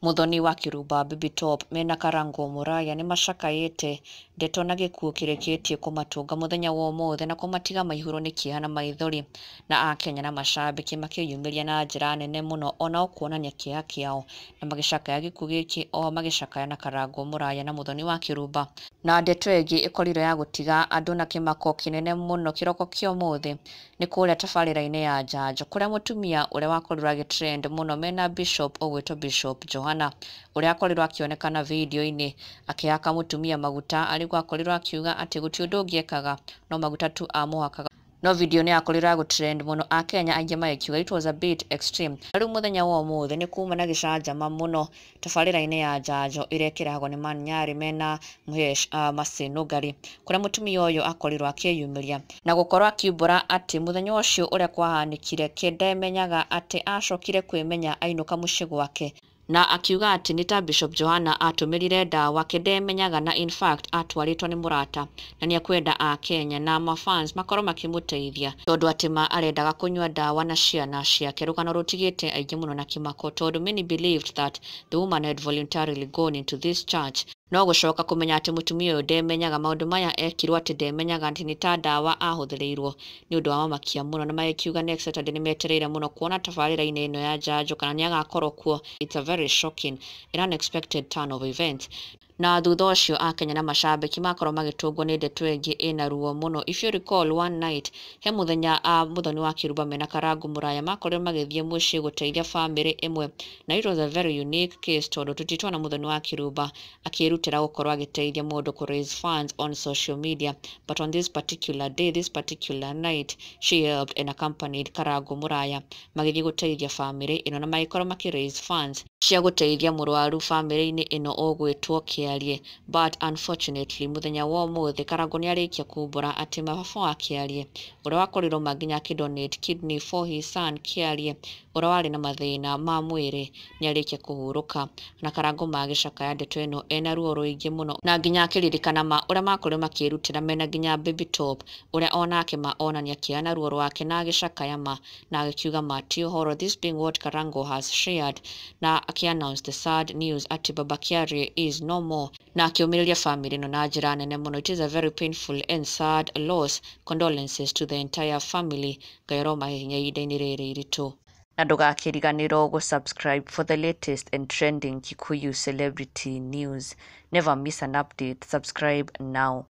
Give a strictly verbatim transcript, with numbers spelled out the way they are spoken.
Muthoni Wakirumba Bibi Top mena Karangu Muraya ni macakaĩte ndeto na gĩkuũ kĩrĩkĩtie kũmatunga mũthenya wa ũmũthĩ na kũmatiga maihũrwo nĩ kĩeha na maithori, na Akenya na macambĩki makĩyumĩria na njĩra nene mũno ona o kuonania kĩeha kĩao na magĩcakaya gĩkuũ gĩkĩ o magĩcakaya na Karangu Muraya na Muthoni Wakirumba. Na ndeto ĩngĩ ĩkorirwo ya gũtiga andũ na kĩmako kĩnene mũno kĩroko kĩa ũmũthĩ nĩ kũrĩa tabarĩra-inĩ ya njanjo kũrĩa mũtumia ũrĩa wakorirwo agĩtrend mũno mena Bishop ũgwĩtwo Bishop Johana ũrĩa akorirwo akĩonekana video-inĩ akĩhaka mũtumia maguta arĩguo akorirwo akiuga atĩ gũtirĩ ũndũ ũngĩekaga no maguta tu amũhakaga. No video nĩ yakorirwo ya gũtrend mũno, Akenya aingĩ magĩkiuga it was a bit extreme. Rĩu mũthenya wa ũmũthĩ nĩ kuma na gĩcanjama mũno tabarĩra-inĩ ya njanjo ĩrĩa ĩkĩrehagwo nĩ Maniari mena Mhesh uh, Masinũgari kũrĩa mũtumia ũyũ akorirwo akĩyumĩria na gũkorwo akiumbũra atĩ mũthenya ũcio ũrĩa kwahanĩkire ke ndemenyaga atĩ acokire kwĩmenya ainũka mũciĩ gwake, na akiuga atĩ nĩ ta Bishop Johana atũmĩrire ndawa ke ndemenyaga na in fact atwarĩtwo nĩ mũrata na nĩ akwenda Akenya na Mafans makorwo makĩmũteithia tondũ atĩ ma arendaga kũnyua ndawa na ciana ciake. Rũgano rũtigĩte aingĩ mũno na kĩmako tondũ many believed that the woman had voluntarily gone into this church, no gũcoka kũmenya atĩ mũtumia ũyũ ndemenyaga maũndũ maya ekirwo atĩ ndemenyaga atĩ nĩ ta ndawa ahũthĩrĩirwo nĩ ũndũ wa mamakia mũno, na magĩkiuga next Saturday nĩ metereire mũno kuona tabarĩra-inĩ ĩno ya njanjo kana nĩ agakorwo kuo. It's a very shocking and unexpected turn of events. Na thutha ũcio Akenya na macambĩki makorwo magĩtũngwo nĩ ndeto ĩngĩ ĩna ruo mũno. If you recall one night he mũthenya a Muthoni Wakirumba mena Karangu Muraya makorirwo magĩthiĩ mũciĩ gũteithia family ĩmwe, na it was a very unique case tondũ tũtitwona Muthoni Wakirumba akĩrutĩra gũkorwo agĩteithia mũndũ kũ raise funds on social media, but on this particular day, this particular night she helped and accompanied Karangu Muraya magĩthiĩ gũteithia family ĩno na magĩkorwo makĩ raise funds cia gũteithia mũrwaru family-inĩ ĩno ũgwĩtwo Kîeha. But unfortunately muthenya wa ũmũthĩ Karangu nĩ arĩkia kumbũra atĩ mababa wa Kîeha ũrĩa wakorirwo manginya akĩdonate kidney for his son Kîeha ũrĩa warĩ na mathĩna ma mwĩrĩ nĩ arĩkia kũhurũka, na Karangu magĩcakaya ndeto ĩno ena ruo rũingĩ mũno na nginya akĩririkana ma ũrĩa makorirwo makĩrutĩra mena nginya Bibi Top ũrĩa onake ma onania kĩeha na ruo rwake na agĩcakaya ma na agĩkiuga ma ti ũhoro, this being what Karangu has shared, na akĩ-announce the sad news atĩ baba Kîeha is no more, na akĩũmĩrĩria family ĩno na njĩra nene mũno. It is a very painful and sad loss. Condolences to the entire family. Ngai aromahe hinya ihinda-inĩ rĩrĩ iritũ. Na ndũgakĩriganĩrwo gũ-subscribe for the latest and trending Kikuyu celebrity news. Never miss an update. Subscribe now.